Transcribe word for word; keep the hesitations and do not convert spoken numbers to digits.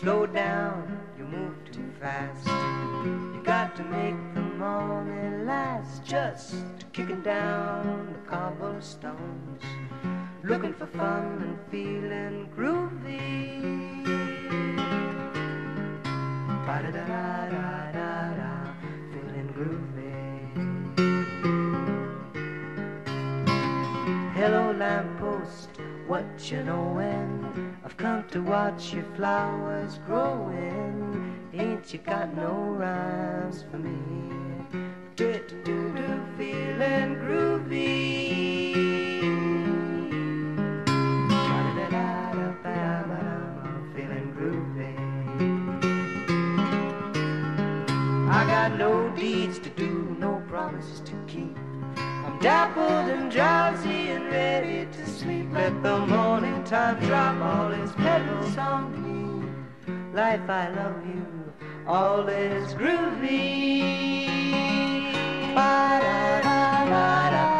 slow down, you move too fast. You got to make the morning last, just kicking down the cobblestones, looking for fun and feeling groovy. Ba-da-da-da-da-da, feeling groovy. Hello lamppost, what you knowin'? I've come to watch your flowers growing. Ain't you got no rhymes for me? Do-do-do-do, feeling groovy. Feeling groovy. I got no deeds to do, no promises to keep. I'm dappled and drowsy and ready to sleep. Let the morning time drop all its petals on me. Life, I love you, all is groovy. Ba-da-da-da-da.